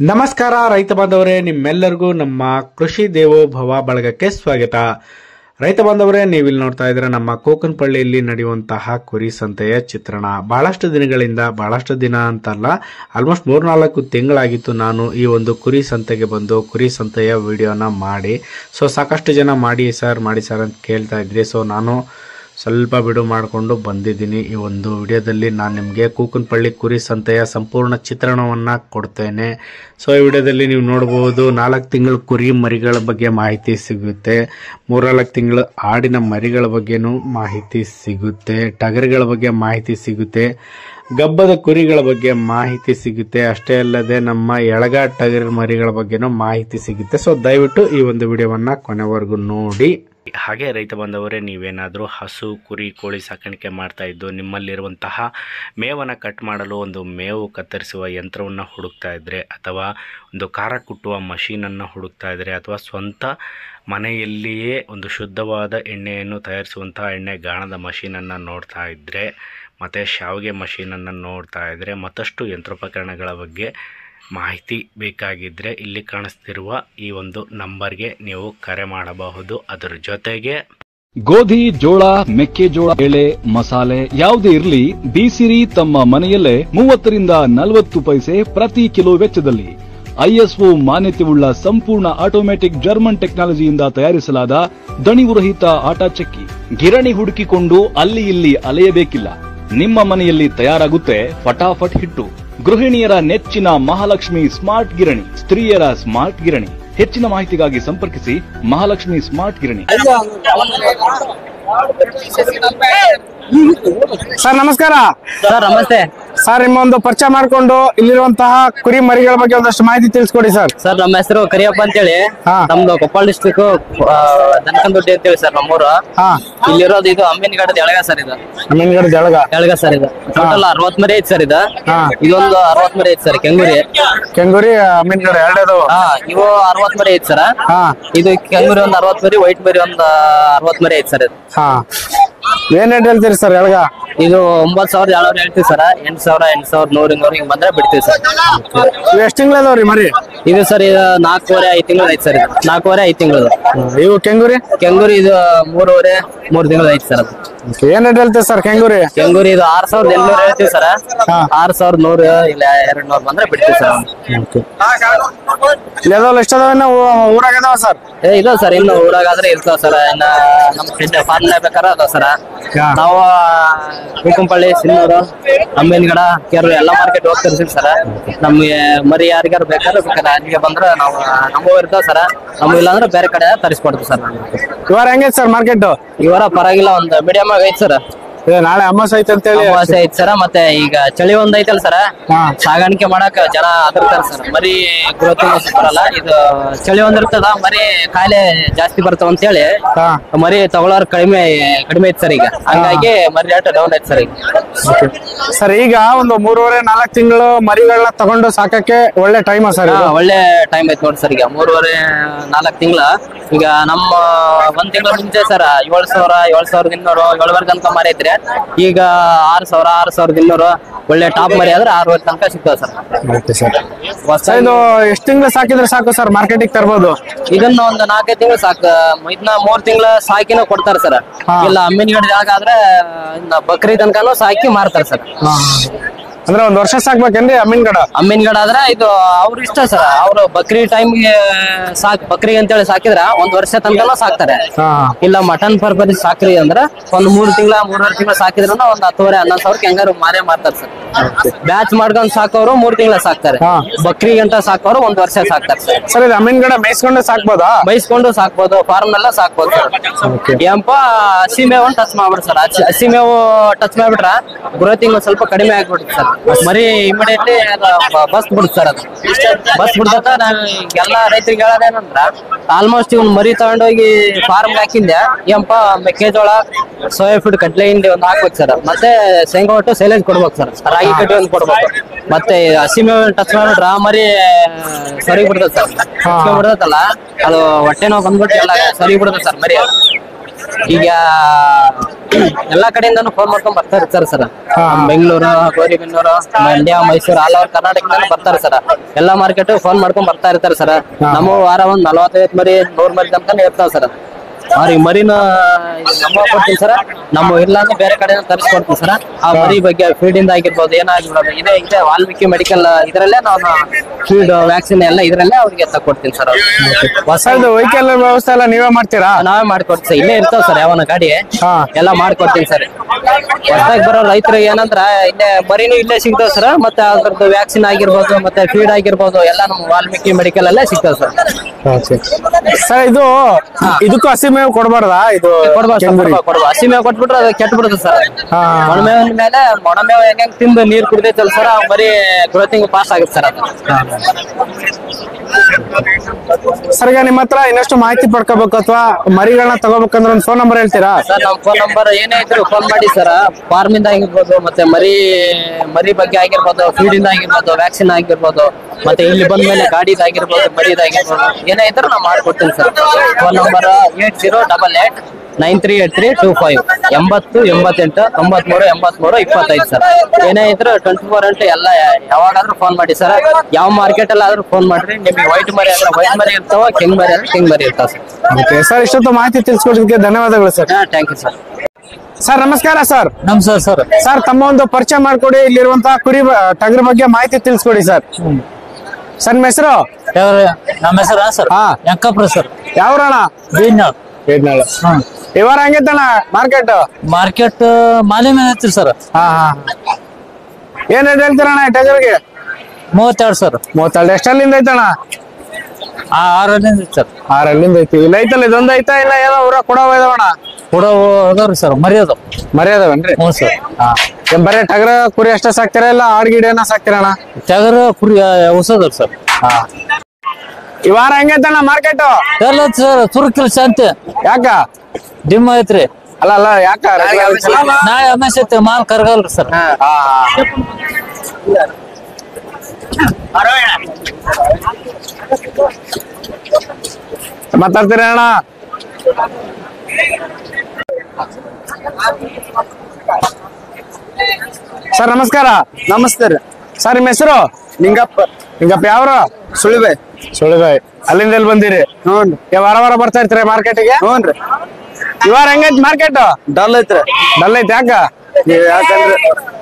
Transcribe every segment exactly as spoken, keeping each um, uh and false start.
ನಮಸ್ಕಾರ ರೈತ ಬಾಂಧವರೇ, ನಿಮ್ಮೆಲ್ಲರಿಗೂ ನಮ್ಮ ಕೃಷಿ ದೇವೋಭವ ಬಳಗಕ್ಕೆ ಸ್ವಾಗತ. ರೈತ ಬಾಂಧವರೇ, ನೀವಿಲ್ಲಿ ನೋಡ್ತಾ ಇದ್ರೆ ನಮ್ಮ ಕೋಕನಪಳ್ಳಿಯಲ್ಲಿ ನಡೆಯುವಂತಹ ಕುರಿ ಸಂತೆಯ ಚಿತ್ರಣ. ಬಹಳಷ್ಟು ದಿನಗಳಿಂದ, ಬಹಳಷ್ಟು ದಿನ ಅಂತಲ್ಲ, ಆಲ್ಮೋಸ್ಟ್ ಮೂರ್ನಾಲ್ಕು ತಿಂಗಳಾಗಿತ್ತು ನಾನು ಈ ಒಂದು ಕುರಿ ಸಂತೆಗೆ ಬಂದು ಕುರಿ ಸಂತೆಯ ವಿಡಿಯೋನ ಮಾಡಿ. ಸೊ ಸಾಕಷ್ಟು ಜನ ಮಾಡಿ ಸರ್ ಮಾಡಿ ಸರ್ ಅಂತ ಕೇಳ್ತಾ ಇದ್ರಿ. ಸೊ ನಾನು ಸ್ವಲ್ಪ ಬಿಡು ಮಾಡಿಕೊಂಡು ಬಂದಿದ್ದೀನಿ. ಈ ಒಂದು ವಿಡಿಯೋದಲ್ಲಿ ನಾನು ನಿಮಗೆ ಕೂಕನಪಳ್ಳಿ ಕುರಿ ಸಂತೆಯ ಸಂಪೂರ್ಣ ಚಿತ್ರಣವನ್ನು ಕೊಡ್ತೇನೆ. ಸೊ ಈ ವಿಡಿಯೋದಲ್ಲಿ ನೀವು ನೋಡ್ಬೋದು, ನಾಲ್ಕು ತಿಂಗಳ ಕುರಿ ಮರಿಗಳ ಬಗ್ಗೆ ಮಾಹಿತಿ ಸಿಗುತ್ತೆ, ಮೂರ್ನಾಲ್ಕು ತಿಂಗಳು ಆಡಿನ ಮರಿಗಳ ಬಗ್ಗೆನೂ ಮಾಹಿತಿ ಸಿಗುತ್ತೆ, ಟಗರುಗಳ ಬಗ್ಗೆ ಮಾಹಿತಿ ಸಿಗುತ್ತೆ, ಗಬ್ಬದ ಕುರಿಗಳ ಬಗ್ಗೆ ಮಾಹಿತಿ ಸಿಗುತ್ತೆ. ಅಷ್ಟೇ ಅಲ್ಲದೆ ನಮ್ಮ ಎಳಗ ಟಗರ್ ಮರಿಗಳ ಬಗ್ಗೆನೂ ಮಾಹಿತಿ ಸಿಗುತ್ತೆ. ಸೊ ದಯವಿಟ್ಟು ಈ ಒಂದು ವಿಡಿಯೋವನ್ನು ಕೊನೆವರೆಗೂ ನೋಡಿ. ಹಾಗೆ ರೈತ ಬಾಂಧವರೇ, ನೀವೇನಾದರೂ ಹಸು ಕುರಿ ಕೋಳಿ ಸಾಕಾಣಿಕೆ ಮಾಡ್ತಾ ಇದ್ದು ನಿಮ್ಮಲ್ಲಿರುವಂತಹ ಮೇವನ್ನು ಕಟ್ ಮಾಡಲು ಒಂದು ಮೇವು ಕತ್ತರಿಸುವ ಯಂತ್ರವನ್ನು ಹುಡುಕ್ತಾ ಇದ್ದರೆ, ಅಥವಾ ಒಂದು ಖಾರ ಕುಟ್ಟುವ ಮಷೀನನ್ನು ಹುಡುಕ್ತಾ ಇದ್ದರೆ, ಅಥವಾ ಸ್ವಂತ ಮನೆಯಲ್ಲಿಯೇ ಒಂದು ಶುದ್ಧವಾದ ಎಣ್ಣೆಯನ್ನು ತಯಾರಿಸುವಂತಹ ಎಣ್ಣೆ ಗಾಣದ ಮಷೀನನ್ನು ನೋಡ್ತಾ ಇದ್ದರೆ, ಮತ್ತು ಶಾವಿಗೆ ಮಷೀನನ್ನು ನೋಡ್ತಾ ಇದ್ದರೆ, ಮತ್ತಷ್ಟು ಯಂತ್ರೋಪಕರಣಗಳ ಬಗ್ಗೆ ಮಾಹಿತಿ ಬೇಕಾಗಿದ್ದರೆ ಇಲ್ಲಿ ಕಾಣಿಸ್ತಿರುವ ಈ ಒಂದು ನಂಬರ್ಗೆ ನೀವು ಕರೆ ಮಾಡಬಹುದು. ಅದರ ಜೊತೆಗೆ ಗೋಧಿ, ಜೋಳ, ಮೆಕ್ಕೆಜೋಳ, ಬೇಳೆ, ಮಸಾಲೆ ಯಾವುದೇ ಇರಲಿ, ಬೀಸಿರಿ ತಮ್ಮ ಮನೆಯಲ್ಲೇ ಮೂವತ್ತರಿಂದ ನಲವತ್ತು ಪೈಸೆ ಪ್ರತಿ ಕಿಲೋ ವೆಚ್ಚದಲ್ಲಿ ಐಎಸ್ಒ ಮಾನ್ಯತೆಯುಳ್ಳ ಸಂಪೂರ್ಣ ಆಟೋಮ್ಯಾಟಿಕ್ ಜರ್ಮನ್ ಟೆಕ್ನಾಲಜಿಯಿಂದ ತಯಾರಿಸಲಾದ ದಣಿವುರಹಿತ ಆಟಾ ಚಕ್ಕಿ. ಗಿರಣಿ ಹುಡುಕಿಕೊಂಡು ಅಲ್ಲಿ ಇಲ್ಲಿ ಅಲೆಯಬೇಕಿಲ್ಲ. ನಿಮ್ಮ ಮನೆಯಲ್ಲಿ ತಯಾರಾಗುತ್ತೆ ಫಟಾಫಟ್ ಹಿಟ್ಟು. ಗೃಹಿಣಿಯರ ನೆಚ್ಚಿನ ಮಹಾಲಕ್ಷ್ಮಿ ಸ್ಮಾರ್ಟ್ ಗಿರಣಿ, ಸ್ತ್ರೀಯರ ಸ್ಮಾರ್ಟ್ ಗಿರಣಿ. ಹೆಚ್ಚಿನ ಮಾಹಿತಿಗಾಗಿ ಸಂಪರ್ಕಿಸಿ ಮಹಾಲಕ್ಷ್ಮಿ ಸ್ಮಾರ್ಟ್ ಗಿರಣಿ. ಸರ್ ನಮಸ್ಕಾರ. ಸರ್ ನಮಸ್ತೆ ಸರ್, ನಿಮ್ಮ ಒಂದು ಪರಿಚಯ ಮಾಡ್ಕೊಂಡು ಇಲ್ಲಿರುವಂತಹ ಕುರಿ ಮರಿಗಳ ಬಗ್ಗೆ ಒಂದಷ್ಟು ಮಾಹಿತಿ ತಿಳಿಸ್ಕೊಡಿ ಸರ್. ಸರ್ ನಮ್ಮ ಹೆಸರು ಕರಿಯಪ್ಪ ಅಂತೇಳಿ, ನಮ್ದು ಕೊಪ್ಪಳ ಡಿಸ್ಟ್ರಿಕ್ಟ್ ದನಕಂದೊಡ್ಡಿ ಅಂತೇಳಿ ಸರ್ ನಮ್ಮೂರು. ಇಲ್ಲಿರೋದು ಇದು ಅಮ್ಮಿನಗಡದ ಎಳಗ ಸರ್. ಇದು ಅಮ್ಮಿನಗಡದ ಎಳಗ ಎಳಗ ಸರ್. ಇದು ಟೋಟಲ್ ಅರವತ್ ಮರಿ ಐತಿ ಸರ್. ಇದು ಇದೊಂದು ಅರವತ್ ಮರಿ ಐತಿ ಸರ್. ಕೆಂಗೂರಿ ಕೆಂಗೂರಿ ಅಮ್ಮಿನಗಡ ಎರಡೇದು. ಹಾ, ಇವು ಅರವತ್ ಮರಿ ಐತಿ ಸರ್. ಇದು ಕೆಂಗೂರಿ ಒಂದ್ ಅರವತ್ ಮರಿ, ವೈಟ್ ಮರಿ ಒಂದ್ ಅರವತ್ ಮರಿ ಐತಿ ಸರ್. ಇದು ಹಾ, ಏನ್ ರೇಟ್ ಹೇಳ್ತೀರಿ ಸರ್ ಎಳಗ? ಇದು ಒಂಬತ್ ಸಾವಿರದ ಏಳ್ನೂರ ಹೇಳ್ತೀವಿ ಸರ್. ಎಂಟ್ ಸಾವಿರ ಎಂಟ್ ಸಾವಿರದ ನೂರ ಹಿಂಗ್ ಹಿಂಗ್ ಬಂದ್ರೆ ಬಿಡ್ತೀವಿ ಸರ್. ಇವು ಎಷ್ಟು ತಿಂಗಳದವ್ರಿ ಮರಿ? ಇದು ಸರ್ ಇದು ನಾಲ್ಕೂವರೆ ಐದ್ ತಿಂಗಳು ಐತಿ ಸರ್. ಇದು ನಾಲ್ಕೂವರೆ ಐದ್ ತಿಂಗಳು. ಇವು ಕೆಂಗೂರಿ? ಕೆಂಗೂರಿ ಇದು ಮೂರುವರೆ ಮೂರ್ ತಿಂಗಳು ಐತಿ ಸರ್. ಅದು ಏನ್ ರೇಟ್ ಹೇಳ್ತೀರಿ ಸರ್ ಕೆಂಗೂರಿ? ಕೆಂಗೂರಿ ಇದು ಆರ್ ಸಾವಿರದ ಎಂಟ್ನೂರ ಹೇಳ್ತೀವಿ ಸರ್. ಆರ್ ಸಾವಿರದ ನೂರ ಇಲ್ಲ ಎರಡ್ ನೂರ್ ಬಂದ್ರೆ ಬಿಡ್ತೀವಿ ಸರ್. ಎಷ್ಟು ಅದಾವ ಊರಾಗ ಅದಾವ ಸರ್? ಏ ಇದಾವ ಸರ್, ಇನ್ನು ಊರಾಗಾದ್ರೆ ಇರ್ತಾವ ಸರ್. ಇನ್ನ ನಮ್ ಫಾರ್ಮ್ ಬೇಕಾದ್ರೆ ಅದಾವ ಸರ್. ನಾವು ಕೂಕನಪಳ್ಳಿ, ಸಿನ್ನೂರು, ಅಮ್ಮಿನಗಡ, ಕೇರಳ ಎಲ್ಲಾ ಮಾರ್ಕೆಟ್ ಹೋಗ್ತಿರ್ತೀವಿ ಸರ್. ನಮ್ಗೆ ಮರಿ ಯಾರಿಗಾರು ಬೇಕಾದ್ರೆ ಬೇಕಾದ್ರೆ ಅಲ್ಲಿಗೆ ಬಂದ್ರೆ ನಾವು ನಮ್ಮವು ಇರ್ತಾವ ಸರ್. ನಮ್ಗೆ ಇಲ್ಲ ಅಂದ್ರೆ ಬೇರೆ ಕಡೆ ತರಿಸ್ಕೊಡ್ತೀವಿ ಸರ್. ಇವಾರ ಹೆಂಗೈತೆ ಸರ್ ಮಾರ್ಕೆಟ್? ಇವರ ಪರವಾಗಿಲ್ಲ, ಒಂದು ಮೀಡಿಯಂ ಆಗಿ ಐತಿ ಸರ್. ನಾಳೆ ಅಮಾವಾಸ್ಯೆ ಐತೆ ಅಂತ ಹೇಳಿ ಅಮಾವಾಸ್ಯೆ ಐತಿ ಸರ್. ಮತ್ತೆ ಈಗ ಚಳಿ ಒಂದ್ ಐತಲ್ಲ ಸರ್, ಸಾಗಾಣಿಕೆ ಮಾಡಕ್ ಜನ ಅದರ್ತಾರ ಸರ್. ಮರಿ ಗ್ರೋತಿಂಗ್ ಬರಲ್ಲ, ಇದು ಚಳಿ ಒಂದ್ ಇರ್ತದ, ಮರಿ ಕಾಯಿಲೆ ಜಾಸ್ತಿ ಬರ್ತಾವ ಅಂತ ಹೇಳಿ ಮರಿ ತಗೊಳ್ಳೋರ್ ಕಡಿಮೆ ಕಡಿಮೆ ಐತಿ ಸರ್. ಈಗ ಹಂಗಾಗಿ ಮರಿ ರೇಟ್ ಡೌನ್ ಐತಿ ಸರ್ ಈಗ. ಸರ್ ಈಗ ಒಂದು ಮೂರುವರೆ ನಾಲ್ಕು ತಿಂಗಳು ಮರಿಗಳನ್ನ ತಗೊಂಡು ಸಾಕಕ್ಕೆ ಒಳ್ಳೆ ಟೈಮ್ ಸರ್? ಒಳ್ಳೆ ಟೈಮ್ ಐತಿ ನೋಡಿ ಸರ್. ಈಗ ಮೂರುವರೆ ನಾಲ್ಕು ತಿಂಗಳ. ಈಗ ನಮ್ಮ ಒಂದ್ ತಿಂಗಳ ಮುಂಚೆ ಸರ್ ಏಳ್ ಸಾವಿರ ಏಳ್ ಸಾವಿರದ ಇನ್ನೂರು ಏಳುವರೆ ತನಕ ಮರಿ ಐತ್ರಿ. ಈಗ ಆರ್ ಸಾವಿರ ಆರ್ ಸಾವಿರದ ಇನ್ನೂರು ಒಳ್ಳೆ ಟಾಪ್ ಮರಿ ಆದ್ರೆ ಆರೂವರೆ ತನಕ ಸಿಗ್ತದೆ ಸರ್. ಇದು ಎಷ್ಟು ತಿಂಗಳು ಸಾಕಿದ್ರೆ ಸಾಕು ಸರ್ ಮಾರ್ಕೆಟಿಗೆ ತರ್ಬೋದು? ಇದನ್ನ ಒಂದು ನಾಲ್ಕೈದು ತಿಂಗಳು ಸಾಕು. ಇದನ್ನ ಮೂರ್ ತಿಂಗಳ ಸಾಕಿನೂ ಕೊಡ್ತಾರೆ ಸರ್. ಇಲ್ಲ ಅಮ್ಮಿನಗಡ ಜಾಗ ಆದ್ರೆ ಬಕ್ರಿ ತನಕನೂ ಸಾಕಿ ಮಾರ್ತಾರೆ ಸರ್. ಅಂದ್ರೆ ಒಂದ್ ವರ್ಷ ಸಾಕ್ಬೇಕೇನ್ರಿ ಅಮ್ಮಿನಗಡ? ಅಮ್ಮಿನಗಡ ಆದ್ರೆ ಇದು ಅವ್ರ ಇಷ್ಟ ಸರ್. ಅವ್ರು ಬಕ್ರಿ ಟೈಮ್ಗೆ ಸಾಕ್ ಬಕ್ರಿ ಅಂತೇಳಿ ಸಾಕಿದ್ರ ಒಂದ್ ವರ್ಷ ತನಕ ಸಾಕ್ತಾರೆ. ಇಲ್ಲ ಮಟನ್ ಪರ್ಪಸ್ ಸಾಕ್ರಿ ಅಂದ್ರ ಒಂದ್ ಮೂರ್ ತಿಂಗಳ ಮೂರ್ವರೆ ತಿಂಗಳ ಸಾಕಿದ್ರ ಒಂದ್ ಹತ್ತುವರೆ ಹನ್ನೊಂದ್ ಸಾವಿರಕ್ಕೆ ಹೆಂಗಾರು ಮಾರೇ ಮಾರ್ತಾರೆ ಸರ್. ಬ್ಯಾಚ್ ಮಾಡ್ಕೊಂಡ್ ಸಾಕೋರು ಮೂರ್ ತಿಂಗಳ ಸಾಕ್ತಾರೆ. ಬಕ್ರಿ ಗಂಟ ಸಾಕೋರು ಒಂದ್ ವರ್ಷ ಸಾಕ್ತಾರೆ ಸರ್. ಸರ್ ಇದು ಅಮ್ಮಿನಗಡ ಮೇಯಿಸ್ಕೊಂಡು ಸಾಕ್ಬೋದಾ? ಬೈಸ್ಕೊಂಡು ಸಾಕ್ಬೋದು, ಫಾರ್ಮ್ ಎಲ್ಲ ಸಾಕ್ಬೋದು ಸರ್. ಏನಪ್ಪ ಹಸಿ ಮೇವು ಟಚ್ ಮಾಡ್ಬಿಡ್ರಿ ಸರ್. ಹಸಿ ಮೇವು ಟಚ್ ಮಾಡ್ಬಿಟ್ರ ಗ್ರೋತಿಂಗ್ ಸ್ವಲ್ಪ ಕಡಿಮೆ ಆಗ್ಬಿಡುತ್ತೆ ಸರ್. ಮರಿ ಇಮಿಡಿಯೇಟ್ಲಿ ಬಸ್ ಬಿಡುತ್ತೆ ಸರ್. ಅದು ಬಸ್ ಬಿಡ್ದಕ್ಕ ನಾವ್ ಎಲ್ಲಾ ರೈತರಿಗೆ ಹೇಳೋದೇನಂದ್ರ, ಆಲ್ಮೋಸ್ಟ್ ಇವ್ನ ಮರಿ ತಗೊಂಡೋಗಿ ಫಾರ್ಮ್ ಹಾಕಿಂದೆ ಏನಪ್ಪ ಮೆಕ್ಕೆಜೋಳ, ಸೋಯಾ ಫೀಡ್, ಕಡ್ಲೆ ಹಿಂಡಿ ಒಂದ್ ಹಾಕ್ಬೇಕು ಸರ್. ಮತ್ತೆ ಶೇಂಗಾ ಒಟ್ಟು ಸೈಲೇಜ್ ಕೊಡ್ಬೇಕು ಸರ್. ರಾಗಿ ಕಟ್ಟಿ ಒಂದ್ ಕೊಡ್ಬೇಕು. ಮತ್ತೆ ಹಸಿ ಮೇವು ಟಚ್ ಮಾಡ್ಬಿಟ್ರ ಮರಿ ಸರಿ ಬಿಡ್ತದೆ ಸರ್. ಬಿಡ್ತಲ್ಲ ಅದು ಹೊಟ್ಟೆ ನೋವು ಬಂದ್ಬಿಟ್ಟು ಎಲ್ಲ ಸರಿ ಬಿಡುತ್ತೆ ಸರ್ ಮರಿ. ಈಗ ಎಲ್ಲಾ ಕಡೆಯಿಂದಾನು ಫೋನ್ ಮಾಡ್ಕೊಂಡ್ ಬರ್ತಾ ಇರ್ತಾರೆ sir. Bengaluru, Gauribidanur, Mandya, Mysuru, all over ಕರ್ನಾಟಕದಿಂದ ಬರ್ತಾರೆ ಸರ್. ಎಲ್ಲಾ ಮಾರ್ಕೆಟ್ ಫೋನ್ ಮಾಡ್ಕೊಂಡ್ ಬರ್ತಾ ಇರ್ತಾರೆ ಸರ್. ನಮ್ಮ ವಾರ ಒಂದ್ ನಲವತ್ತೈವತ್ತು ಮರಿ ನೂರ್ ಮರಿ ತನಕ ಇರ್ತಾವ ಸರ್. ಅವ್ರಿಗೆ ಮರಿನ ನಮ್ಮ ಕೊಡ್ತೀನಿ ಸರ್. ನಮ್ಮ ಇಲ್ಲ ಅಂದ್ರೆ ಬೇರೆ ಕಡೆ ತರಿಸ್ಕೊಡ್ತೀವಿ ಸರ್. ಆ ಮರಿ ಬಗ್ಗೆ ಫೀಡ್ ಇಂದ ಆಗಿರ್ಬೋದು, ಏನಾಗಿರ್ಬೋದು, ಇದೇ ಇದೆ ವಾಲ್ಮೀಕಿ ಮೆಡಿಕಲ್ ಇದರಲ್ಲೇ ನಾನು ಫೀಡ್ ವ್ಯಾಕ್ಸಿನ್ ಎಲ್ಲ ಇದರಲ್ಲೇ ಅವ್ರಿಗೆ ತಕ್ಕೊಡ್ತೀನಿ ಸರ್. ಹೊಸದು ವೆಹಿಕಲ್ ವ್ಯವಸ್ಥೆ ಎಲ್ಲ ನೀವೇ ಮಾಡ್ತೀರಾ? ನಾವೇ ಮಾಡ್ಕೊಡ್ತೀವಿ ಸರ್. ಇಲ್ಲೇ ಇರ್ತಾವ ಸರ್ ಯಾವನ ಗಾಡಿ ಎಲ್ಲ ಮಾಡ್ಕೊಡ್ತೀನಿ ಸರ್. ಹೊಸದಾಗಿ ಬರೋ ರೈತರಿಗೆ ಏನಂದ್ರ ಇಲ್ಲೇ ಮರಿನೂ ಇಲ್ಲೇ ಸಿಗ್ತಾವ ಸರ್. ಮತ್ತೆ ಅದ್ರದ್ದು ವ್ಯಾಕ್ಸಿನ್ ಆಗಿರ್ಬೋದು, ಮತ್ತೆ ಫೀಡ್ ಆಗಿರ್ಬೋದು ಎಲ್ಲ ನಮ್ಮ ವಾಲ್ಮೀಕಿ ಮೆಡಿಕಲ್ ಅಲ್ಲೇ ಸಿಗ್ತಾವ ಸರ್. ಸರ್ ಇದು ಇದಕ್ಕೂ ಹಸಿ ಮೇವು ಕೊಡ್ಬಾರ್ದಾ? ಇದು ಕೊಡ್ಬಾರ್ದು ಕೊಡ್ಬಾರ್ದು ಹಸಿ ಮೇವು ಕೊಟ್ಬಿಟ್ರೆ ಅದು ಕೆಟ್ಟ ಬಿಡುತ್ತೆ ಸರ್. ಒಣಮೇವಿನ ಮೇಲೆ ಒಣಮೇವು ಹೆಂಗ್ ತಿಂದು ನೀರ್ ಕುಡಿದೈತಲ್ಲ ಸರ್, ಬರೀ ಗ್ರೋತಿಂಗ್ ಪಾಸ್ ಆಗುತ್ತೆ ಸರ್ ಅದು. ಸರ್ ಈಗ ನಿಮ್ಮ ಹತ್ರ ಇನ್ನಷ್ಟು ಮಾಹಿತಿ ಪಡ್ಕೋಬೇಕು ಅಥವಾ ಮರಿಗಳನ್ನ ತಗೋಬೇಕಂದ್ರೆ ಒಂದು ಫೋನ್ ನಂಬರ್ ಹೇಳ್ತೀರಾ? ಸರ್ ನಮ್ ಫೋನ್ ನಂಬರ್ ಏನೇ ಇದ್ರು ಫೋನ್ ಮಾಡಿ ಸರ್. ಫಾರ್ಮ್ ಇಂದ ಆಗಿರ್ಬೋದು, ಮತ್ತೆ ಮರಿ ಮರಿ ಬಗ್ಗೆ ಆಗಿರ್ಬೋದು, ಫೀಡ್ ಇಂದ ಆಗಿರ್ಬೋದು, ವ್ಯಾಕ್ಸಿನ್ ಆಗಿರ್ಬೋದು, ಮತ್ತೆ ಇಲ್ಲಿ ಬಂದ ಮೇಲೆ ಗಾಡಿದಾಗಿರ್ಬೋದು, ಮರಿದಾಗಿರ್ಬೋದು, ಏನೇ ಇದ್ರು ನಾ ಮಾಡ್ಕೊಡ್ತೀನಿ sir. Phone number eight zero double eight nine three eight three two five ಎಂಬತ್ತು ಎಂಬತ್ತೆಂಟು ತೊಂಬತ್ಮೂರು ಎಂಬತ್ಮೂರು ಇಪ್ಪತ್ತೈದು ಸರ್. ಏನೇ ಇದ್ರು ಟ್ವೆಂಟಿ ಫೋರ್ ಇಂಟು ಎಲ್ಲ ಯಾವಾಗಾದ್ರೂ ಫೋನ್ ಮಾಡಿ ಸರ್. ಯಾವ ಮಾರ್ಕೆಟ್ ಅಲ್ಲಿ ಆದ್ರೂ ಫೋನ್ ಮಾಡ್ರಿ. ನಿಮ್ಗೆ ವೈಟ್ ಮರಿ ಆದ್ರೆ ವೈಟ್ ಮರಿ ಇರ್ತಾವ, ಕೆಂಗ್ ಮರಿ ಆದ್ರೆ ಕೆಂಗ್ ಮರಿ ಇರ್ತಾವ ಸರ್. ಸರ್ ಇಷ್ಟೊತ್ತು ಮಾಹಿತಿ ತಿಳಿಸ್ಕೊಡೋದಕ್ಕೆ ಧನ್ಯವಾದಗಳು sir. Thank you sir. Sir ನಮಸ್ಕಾರ ಸರ್. ನಮಸ್ಕಾರ ಸರ್. ಸರ್ ತಮ್ಮ ಒಂದು ಪರಿಚಯ ಮಾಡ್ಕೊಡಿ, ಇಲ್ಲಿರುವಂತಹ ಕುರಿ ಟಗರ ಬಗ್ಗೆ ಮಾಹಿತಿ ತಿಳಿಸ್ಕೊಡಿ ಸರ್. ಸರ್ ನಿಮ್ಮ ಹೆಸರು? ನಮ್ಮ ಹೆಸರು ಸರ್ ಹಾ ಯಂಕಪ್ರ ಸರ್. ಯಾವ್ರಣ? ಬೀಡ್ನಾಳ್. ಬೀಡ್ನಾಳ್. ಇವಾರ ಹೆಂಗೈತಣ್ಣ ಮಾರ್ಕೆಟ್? ಮಾರ್ಕೆಟ್ ಮಾಲಿ ಮೇಲೆ ಐತ್ರಿ ಸರ್. ಹಾ ಹಾ ಏನ್ ರೇಟ್ ಹೇಳ್ತೀರಣ್ಣ ಟಗರ್ಗೆ? ಮೂವತ್ತೆರಡು ಸರ್. ಮೂವತ್ತೆರಡು. ಎಷ್ಟಲ್ಲಿಂದ ಐತಣ್ಣ? ಆರಲ್ಲಿಂದ ಸರ್. ಆರಲ್ಲಿಂದ ಐತಿ. ಇಲ್ಲ ಐತಲ್ಲ ಇದೊಂದು ಐತಾ ಇಲ್ಲ ಏನೋ ಊರ ಕೊಡವ ಇದಾವಣ್ಣ? ಕೊಡೋ ಅದಾವ್ರಿ ಸರ್. ಮರ್ಯಾದ ಮರ್ಯಾದವನ್ರಿ? ಹ್ಞೂ ಸರ್. ಹಾ ಬರೀ ಟಗರ ಕುರಿ ಅಷ್ಟೇ ಸಾಕ್ತೀರಾ ಇಲ್ಲ ಆಡ್ಗಿಡ ಏನ ಸಾಕ್ತೀರಣ್ಣ? ಟಗರ ಕುರಿ ಹೊಸದವ್ರಿ ಸರ್. ಹಾ ಈ ವಾರ ಹೆಂಗೈತಣ್ಣ ಮಾರ್ಕೆಟ್? ಎಲ್ಲ ಸರ್ ತುರುಕಿಲ್ ಶಾಂತಿ. ಯಾಕ ಡಿಮ್ ಐತ್ರಿ? ಅಲ್ಲ ಅಲ್ಲ ಯಾಕ ನಾಳೆ ಅಮೇಶ್ ಐತಿ, ಮಾಲ್ ಕರ್ಗಲ್ರಿ ಸರ್. ಮಾತಾಡ್ತೀರ ಅಣ್ಣ? ಸರ್ ನಮಸ್ಕಾರ. ನಮಸ್ತೆ ರೀ. ಸರ್ ನಿಮ್ಮ ಹೆಸರು? ನಿಂಗಪ್ಪ. ನಿಂಗಪ್ಪ ಯಾವ್ರು? ಸುಳಿಬಾಯಿ. ಸುಳಿಬಾಯಿ. ಅಲ್ಲಿಂದ ಎಲ್ಲಿ ಬಂದಿರಿ? ಹ್ಞೂ ವಾರ ವಾರ ಬರ್ತಾ ಇರ್ತೀರಿ ಮಾರ್ಕೆಟಿಗೆ? ಹ್ಞೂ ರೀ. ಇವಾರ ಹೆಂಗೈತಿ ಮಾರ್ಕೆಟ್? ಡಲ್ ಐತ್ರಿ. ಡಲ್ ಐತಿ ಯಾಕ? ಯಾಕಂದ್ರೆ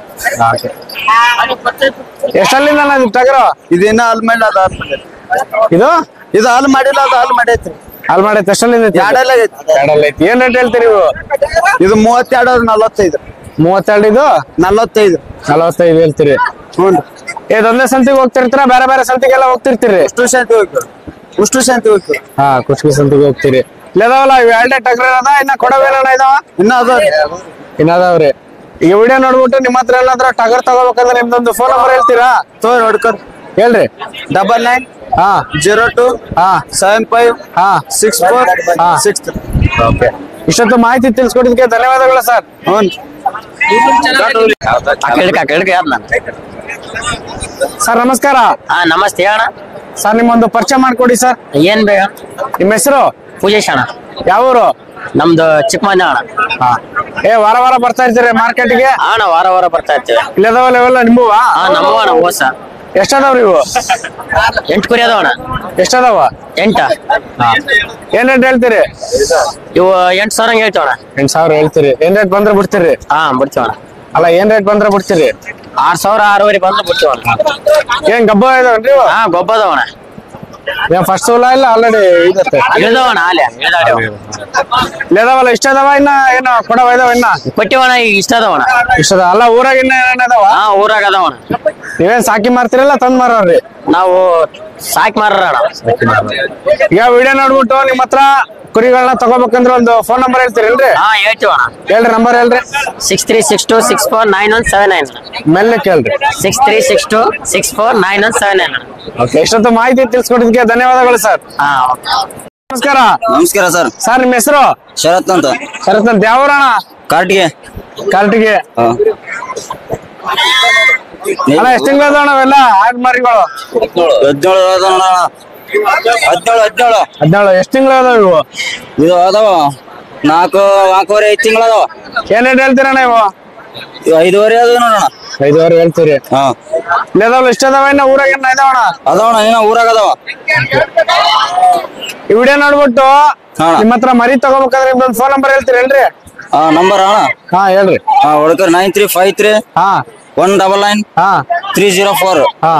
ಎಷ್ಟಲ್ಲಿಂದ ಟಗರ? ಇದು ಇನ್ನ ಹಾಲ್ ಮಾಡಿಲ್ಲ, ಅದು ಹಾಲ್ ಮಾಡಿ. ಇದು ಇದು ಹಾಲ್ ಮಾಡಿಲ್ಲ, ಅದು ಹಾಲ್ ಮಾಡೈತ್ರಿ. ಹಾಲ್ ಮಾಡೈತಿ. ಎಷ್ಟಲ್ಲಿಂದ ಐತಿ? ಎರಡಲ್ಲ ಐತಿ. ಎರಡಲ್ಲ ಐತಿ. ಏನ್ ರೇಟ್ ಹೇಳ್ತೀರಿ ನೀವು? ಇದು ಮೂವತ್ತೆರಡು, ಅದು ನಲವತ್ತೈದು. ಮೂವತ್ತೆರಡು. ಇದು ನಲವತ್ತೈದು. ನಲವತ್ತೈದು ಹೇಳ್ತೀರಿ. ಹ್ಞೂ ಇದೊಂದೇ ಸಂತಿಗೆ ಹೋಗ್ತಿರ್ತೀರಾ ಬೇರೆ ಬೇರೆ ಸಂತಿಗೆಲ್ಲ ಹೋಗ್ತಿರ್ತೀರಿ? ಉಷ್ಟು ಶಾಂತಿ ಹೋಗ್ತೀವಿ. ಉಷ್ಟು ಶಾಂತಿ ಹೋಗ್ತೀವಿ. ಹಾ ಕುಷ್ಕಿ ಸಂತಿಗೆ ಹೋಗ್ತೀರಿ. ಇಲ್ಲದಾವಲ್ಲ ಇವ್ ಎರಡೇ ಟಗರ ಅದ, ಇನ್ನ ಕೊಡವೇನ ಇದಾವ? ಇನ್ನ ಅದಾವ ಇನ್ನ ಅದಾವ್ರಿ. ಈಗ ವಿಡಿಯೋ ನೋಡ್ಬಿಟ್ಟು ನಿಮ್ಮ ಹತ್ರ ಎಲ್ಲಾದ್ರ ಟಗರ್ ತಗೋಬೇಕಂದ್ರೆ ನಿಮ್ದೊಂದು ಫೋನ್ ನಂಬರ್ ಹೇಳ್ತೀರಾ? ತೋ ನೋಡ್ಕರ್ ಹೇಳ್ರಿ. ಡಬಲ್ ನೈನ್ ಹಾ ಜೀರೋ ಟು ಹಾ ಸೆವೆನ್ ಫೈವ್ ಹಾ ಸಿಕ್ಸ್ ಫೋರ್ ಹಾ ಸಿಕ್ಸ್. ಓಕೆ. ಇಷ್ಟೊತ್ತು ಮಾಹಿತಿ ತಿಳಿಸ್ಕೊಟ್ಟಿದ್ದಕ್ಕೆ ಧನ್ಯವಾದಗಳು ಸರ್. ಹ್ಞೂ ಸರ್ ನಮಸ್ಕಾರ. ಹಾ ನಮಸ್ತೆ ಅಣ್ಣ. ಸರ್ ನಿಮ್ಮೊಂದು ಪರಿಚಯ ಮಾಡ್ಕೊಡಿ ಸರ್. ಏನ್ ಬೇಗ? ನಿಮ್ಮ ಹೆಸರು? ಪೂಜೇಶ್ ಅಣ್ಣ. ಯಾವೂರು? ನಮ್ದು ಚಿಕ್ಕಮನೆ ಅಣ್ಣ. ಹಾ ಏ ವಾರ ವಾರ ಬರ್ತಾ ಇರ್ತೀರಿ ಮಾರ್ಕೆಟ್ಗೆ? ಅಣ್ಣ ವಾರ ವಾರ ಬರ್ತಾ ಇರ್ತೀವಿ. ಇಲ್ಲದಾವಲ್ಲ ಇವೆಲ್ಲ ನಿಮ್ಮವ? ಹಾ ನಮ್ಮವ ಅಣ್ಣ. ಓಸ ಎಷ್ಟದಾವ್ರಿ ಇವು? ಎಂಟು ಕುರಿ ಅದಾವ ಅಣ್ಣ. ಎಷ್ಟದಾವ? ಎಂಟ. ಏನ್ ರೇಟ್ ಹೇಳ್ತೀರಿ? ಇವು ಎಂಟು ಸಾವಿರ ಹೇಳ್ತೇವಣ್ಣ. ಎಂಟ್ ಸಾವಿರ ಹೇಳ್ತೀರಿ. ಏನ್ ರೇಟ್ ಬಂದ್ರೆ ಬಿಡ್ತೀರಿ? ಹಾ ಬಿಡ್ತೀವಣ್ಣ. ಅಲ್ಲ ಏನ್ ರೇಟ್ ಬಂದ್ರೆ ಬಿಡ್ತೀರಿ? ಆರ್ ಸಾವಿರ ಆರೂವರೆ ಬಂದ್ರೆ ಬಿಡ್ತೀವಣ್ಣ. ಏನ್ ಗಬ್ಬ ಇದಾವನ್ರಿ? ಹಾ ಗೊಬ್ಬ ಅದಾವಣ್ಣ. ಏನ್ ಫಸ್ಟ್ ಸೋಲ ಇಲ್ಲ ಆಲ್ರೆಡಿ ಇದತ್ತೆ? ಇಳಿದವಣ್ಣ ಅಲ್ಲೇ ಇದಾವಲ್ಲ ಇಷ್ಟ ಅದಾವ ಇನ್ನ ಏನು ಕೊಡವ ಇದಾವ ಇನ್ನ? ಕೊಟ್ಟಿವಣ್ಣ ಈಗ ಇಷ್ಟ ಅದಾವಣ್ಣ. ಇಷ್ಟದ ಅಲ್ಲ ಊರಾಗ ಇನ್ನ ಏನೇನ್ ಅದಾವ? ಹಾ ಊರಾಗ ಅದಾವಣ್ಣ. ನೀವೇನ್ ಸಾಕಿ ಮಾರ್ತಿರಲ್ಲ ತಂದ್ ಮಾರ್ರಿ? ನಾವು ಸಾಕಿ ಮಾರ್ರ ಅಣ್ಣ. ಈಗ ವಿಡಿಯೋ ನೋಡ್ಬಿಟ್ಟು ನಿಮ್ ಹತ್ರ ಕುರಿಗಳನ್ನ ತಗೋಬೇಕಂದ್ರೆ ಒಂದು ಫೋನ್ ನಂಬರ್ ಹೇಳ್ತೀರಲ್ರಿ? ಹಾ ಹೇಳ್ತೀವಣ್ಣ. ಹೇಳ್ರಿ ನಂಬರ್ ಹೇಳ್ರಿ. Six three six two six four nine one seven nine. ಮೆಲ್ಲೆ ಕೇಳ್ರಿ. Six three six two six four nine one seven nine. Okay. ಇಷ್ಟೊತ್ತು ಮಾಹಿತಿ ತಿಳಿಸ್ಕೊಟ್ಟಿದ್ದಕ್ಕೆ ಧನ್ಯವಾದಗಳು ಸರ್. ಹಾ ನಮಸ್ಕಾರ. ನಮಸ್ಕಾರ ಸರ್. ಸರ್ ನಿಮ್ಮ ಹೆಸರು? ಶರತ್ ಅಂತ. ಶರತ್ ಅಂತ. ಯಾವೂರಣ? ಕಾರ್ಟಿಗೆ. ಕಾರ್ಟಿಗೆ. ಅಣ್ಣ ಎಷ್ಟು ತಿಂಗಳು ಅದಾವಣ ಅವೆಲ್ಲ ಆಡ್ ಮಾರಿಗಳು? ಹದಿನೇಳು ಹದಿನೇಳು ಹದಿನೇಳು ಹದಿನೇಳು. ಎಷ್ಟು ತಿಂಗಳು ಅದಾವ ಇವು? ಇದು ಅದಾವ ನಾಲ್ಕು ನಾಲ್ಕೂವರೆ ಐದು ತಿಂಗಳದಾವ. ಏನ್ ರೇಟ್ ಹೇಳ್ತೀರಾ ನೀವು? ಐದುವರೆ ಅದ ನೋಡೋಣ. ಐದುವರೆ ಹೇಳ್ತೀರಿ. ಹಾ ಇಲ್ಲದಾವಲ್ಲ ಇಷ್ಟ ಅದಾವ ಇನ್ನ ಊರಾಗ ಏನ ಇದಾವಣ? ಅದವಣ ಇನ್ನ ಊರಾಗ ಅದಾವ. ಈ ವಿಡಿಯೋ ನೋಡ್ಬಿಟ್ಟು ನಿಮ್ಮ ಹತ್ರ ಮರಿ ತಗೋಬೇಕಾದ್ರೆ ನಿಮ್ದೊಂದು ಫೋನ್ ನಂಬರ್ ಹೇಳ್ತೀರೇನ್ರಿ? ಹಾ ನಂಬರ್ ಅಣ್ಣ. ಹಾ ಹೇಳ್ರಿ. ಹಾ ಹುಡುಕರ್ ನೈನ್ ತ್ರೀ ಫೈವ್ ತ್ರೀ ಹಾ ಒನ್ ಡಬಲ್ ನೈನ್ ಹಾ ತ್ರೀ ಜೀರೋ ಫೋರ್. ಹಾ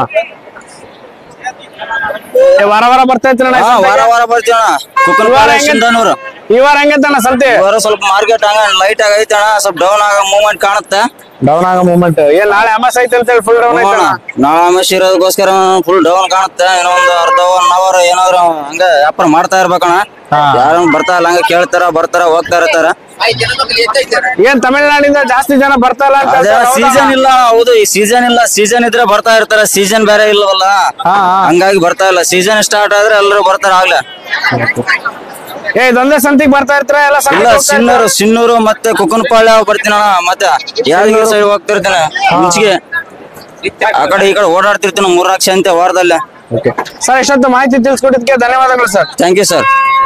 ವಾರ ವಾರ ಬರ್ತಾ ಇರ್ತೀರಣ್ಣ? ವಾರ ವಾರ ಬರ್ತೀವಣ್ಣ. ಕುಕ್ಕನೂರು ಈ ವಾರ ಹೆಂಗೈತಣ್ಣ ಸಂತೆ? ವಾರ ಸ್ವಲ್ಪ ಮಾರ್ಕೆಟ್ ಹಂಗ ಲೈಟ್ ಆಗ ಐತಣ್ಣ, ಸ್ವಲ್ಪ ಡೌನ್ ಆಗ ಮೂವ್ಮೆಂಟ್ ಕಾಣುತ್ತೆ. ಡೌನ್ ಆಗೋ ಮೂವ್ಮೆಂಟ್ ಏನ್ ನಾಳೆ ಅಮಾಸ್ ಐತೆ ಅಂತ ಹೇಳಿ ಫುಲ್ ಡೌನ್ ಐತಣ್ಣ? ನಾಳೆ ಅಮಾಸ್ ಇರೋದಕ್ಕೋಸ್ಕರ ಫುಲ್ ಡೌನ್ ಕಾಣುತ್ತೆ. ಇನ್ನೊಂದು ಅರ್ಧ ಒನ್ ಅವರ್ ಏನಾದ್ರು ಹಂಗ ವ್ಯಾಪಾರ ಮಾಡ್ತಾ ಇರ್ಬೇಕಣ್ಣ. ಯಾರು ಬರ್ತಾ ಇಲ್ಲ, ಹಂಗ ಕೇಳ್ತಾರ ಬರ್ತಾರ ಹೋಗ್ತಾ ಇರ್ತಾರ. ಏನ್ ತಮಿಳ್ನಾಡಿಂದ ಜಾಸ್ತಿ ಜನ ಬರ್ತಾ ಇಲ್ಲ ಅಂತ? ಸೀಸನ್ ಇಲ್ಲ. ಹೌದು, ಈ ಸೀಸನ್ ಇಲ್ಲ. ಸೀಸನ್ ಇದ್ರೆ ಬರ್ತಾ ಇರ್ತಾರ, ಸೀಸನ್ ಬೇರೆ ಇಲ್ಲವಲ್ಲ, ಹಂಗಾಗಿ ಬರ್ತಾ ಇಲ್ಲ. ಸೀಸನ್ ಸ್ಟಾರ್ಟ್ ಆದ್ರೆ ಎಲ್ಲರೂ ಬರ್ತಾರ ಆಗ್ಲೇ. ಏ ಇದೊಂದೇ ಸಂತಿಗೆ ಬರ್ತಾ ಇರ್ತಾರ ಎಲ್ಲ? ಇಲ್ಲ, ಸಿನ್ನೂರು ಸಿನ್ನೂರು ಮತ್ತೆ ಕುಕ್ಕನಪಾಳ್ಯ ಬರ್ತೀನ ಮತ್ತೆ ಯಾದಗಿರಿ ಸೈಡ್ ಹೋಗ್ತಿರ್ತೀನಿ. ಮುಂಚಿಗೆ ಆ ಕಡೆ ಈ ಕಡೆ ಓಡಾಡ್ತಿರ್ತೀನಿ ಮೂರ್ನಾಲ್ಕು ಸಂತೆ ವಾರದಲ್ಲೇ. ಸರ್ ಇಷ್ಟೊತ್ತು ಮಾಹಿತಿ ತಿಳಿಸ್ಕೊಟ್ಟಿದ್ದಕ್ಕೆ ಧನ್ಯವಾದಗಳು sir. Thank you sir.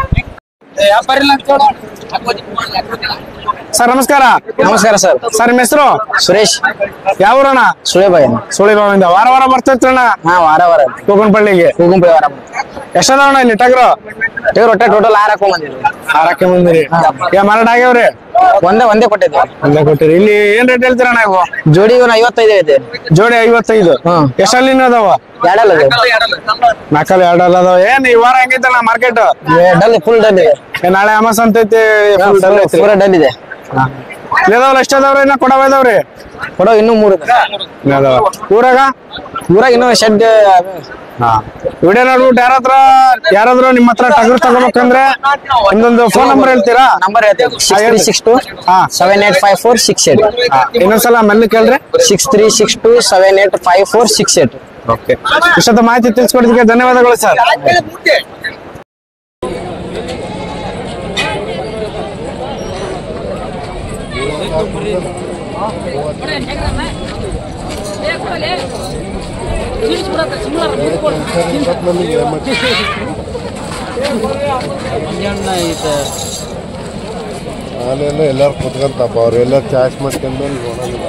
Sir ನಮಸ್ಕಾರ. ನಮಸ್ಕಾರ ಸರ್. ಸರ್ ನಿಮ್ಮ ಹೆಸರು? ಸುರೇಶ್. ಯಾವ ಊರಣ್ಣ? ಸುಳೇಬಾಯಿ. ಸುಳಿಬಾವಿಂದ. ವಾರ ವಾರ ಬರ್ತಾ ಇರ್ತೀರಣ್ಣ? ಹಾ ವಾರ ವಾರ ಕೂಗನಪಳ್ಳಿಗೆ. ಕೂಗನಪಳ್ಳಿ ವಾರ. ಎಷ್ಟದವಣ್ಣ ಇಲ್ಲಿ ಟಗರು? ಟಗರು ಒಟ್ಟೆ ಟೋಟಲ್ ಆರ್ ಹಾಕೊಂಡ್ ಬಂದಿದ್ವಿ. ಆರ್ ಹಾಕೊಂಡ್ ಬಂದಿರಿ. ಯಾ ಮಾರಾಟ ಆಗ್ಯಾವ್ರಿ? ಒಂದೇ ಒಂದೇ ಕೊಟ್ಟಿದ್ವಿ. ಒಂದೇ ಕೊಟ್ಟಿರಿ. ಇಲ್ಲಿ ಏನ್ ರೇಟ್ ಹೇಳ್ತೀರಣ್ಣ ಇವು? ಜೋಡಿ ಇವನ್ ಐವತ್ತೈದು ಐತೆ. ಜೋಡಿ ಐವತ್ತೈದು. ಎಷ್ಟಲ್ಲಿ ಅದಾವ? ಎರಡಲ್ಲ ನಾಲ್ಕಲ್ಲಿ ಎರಡಲ್ಲ ಅದಾವ. ಏನ್ ಈ ವಾರ ಹೆಂಗೈತಣ್ಣ ಮಾರ್ಕೆಟ್? ಡಲ್ ಫುಲ್ ಡಲ್ ಇದೆ. ನಾಳೆ ಅಮಾಸ್ ಅಂತ ಐತಿ, ಪೂರ ಡಲ್ ಇದೆ. ಇದಾವಲ್ಲ ಎಷ್ಟ ಅದಾವ್ರಿ? ಇನ್ನ ಕೊಡವ ಇದಾವ್ರಿ? ಕೊಡೋ ಇನ್ನೂ ಮೂರು ಊರಾಗ ಊರಾಗ ಇನ್ನೂ ಶೆಡ್. ವಿಡಿಯೋ ನೋಡ್ಬಿಟ್ಟು ಯಾರ ಹತ್ರ ಯಾರಾದ್ರೂ ನಿಮ್ಮ ಹತ್ರ ಟಗರು ತಗೋಬೇಕಂದ್ರೆ ನಿಮ್ದೊಂದು ಫೋನ್ ನಂಬರ್ ಹೇಳ್ತೀರಾ? ನಂಬರ್ ಹೇಳ್ತೀವಿ. Six three six two seven eight five four six eight. ಇನ್ನೊಂದ್ಸಲ ಮೆಲ್ಲ ಕೇಳ್ರಿ. Six three six two seven eight five four six eight. Okay, ಇಷ್ಟೊತ್ತು ಮಾಹಿತಿ ತಿಳಿಸ್ಕೊಡೋದಕ್ಕೆ ಧನ್ಯವಾದಗಳು ಸರ್. ಅಲ್ಲೆಲ್ಲ ಎಲ್ಲಾರು ಕುತ್ಕೊಂತಪ್ಪ, ಅವ್ರೆಲ್ಲ ಚಾಯ್ಸ್ ಮಾಡ್ಕೊಂಡ್ಮೇಲೆ ನೋಡೋದಿಲ್ಲ.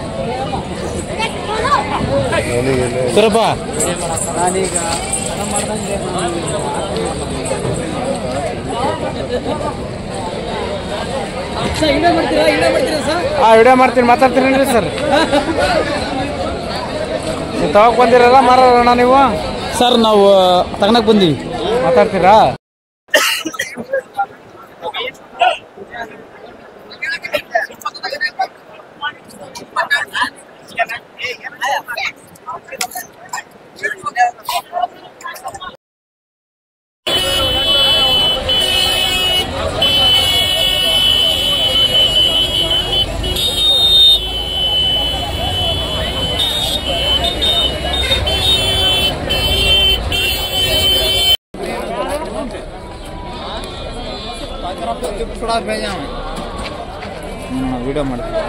ಹಾ ವಿಡಿಯೋ ಮಾಡ್ತೀನಿ. ಮಾತಾಡ್ತೀರೇನ್ರಿ ಸರ್? ನೀವು ತಗೋಕ್ ಬಂದಿರಲ್ಲ ಮಾರೋಣ ನೀವು? ಸರ್ ನಾವು ತಗೊಳಕ್ ಬಂದೀವಿ. ಮಾತಾಡ್ತೀರಾ? ವಿಡಿಯೋ ಮಾಡ್ತೀವಿ.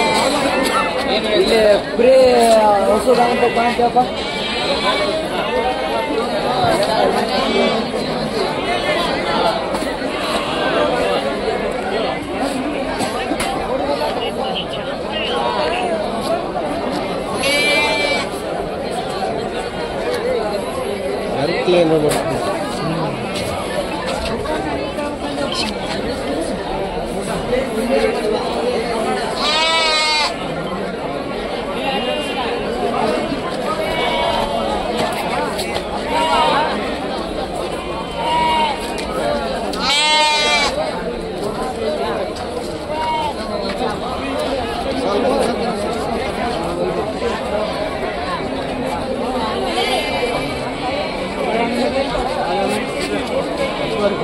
ಇಲ್ಲಿ ಬರೀ ಔಷಧ ಅಂತ ಕಾಣ್ತೀವಪ್ಪ. ಸ್ವಲ್ಪ